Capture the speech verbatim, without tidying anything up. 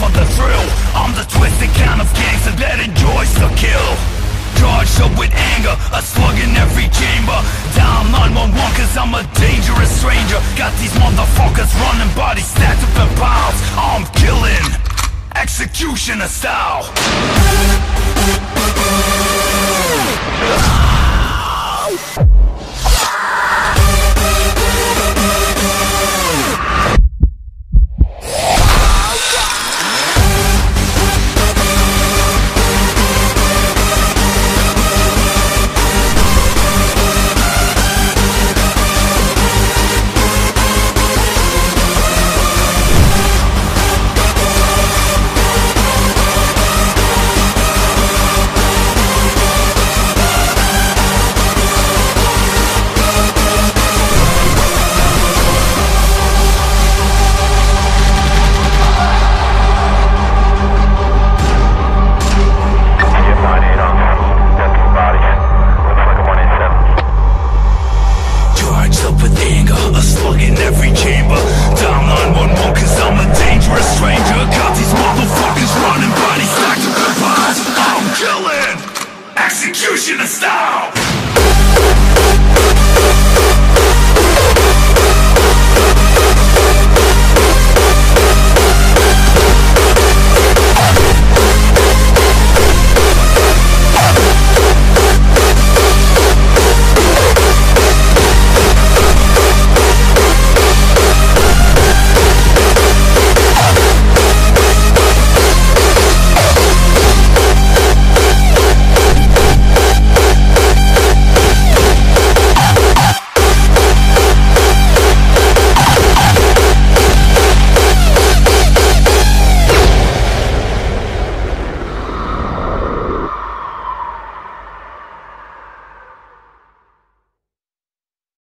want the thrill. I'm the twisted kind of gangster that enjoys the kill. Charged up with anger, a slug in every chamber. Down nine one one cause I'm a dangerous stranger. Got these motherfuckers running, bodies stacked up in piles. I'm killing, executioner style.